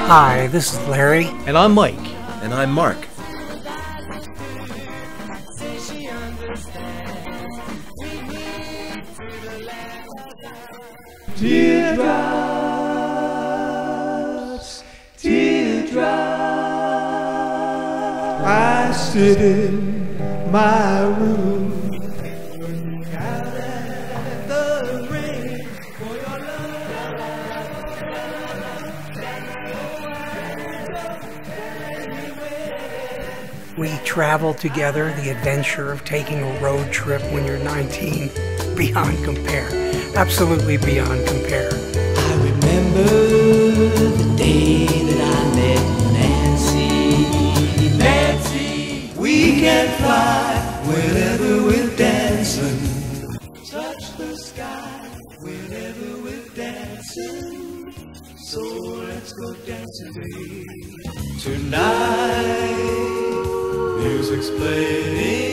Hi, this is Larry. And I'm Mike. And I'm Mark. Teardrops, teardrops, I sit in my room. Look out at the rain for your love. We travel together, the adventure of taking a road trip when you're 19, beyond compare. Absolutely beyond compare. I remember the day that I met Nancy. Nancy, we can fly wherever we're dancing. Touch the sky wherever we're dancing. So let's go dancing tonight. Music's playing.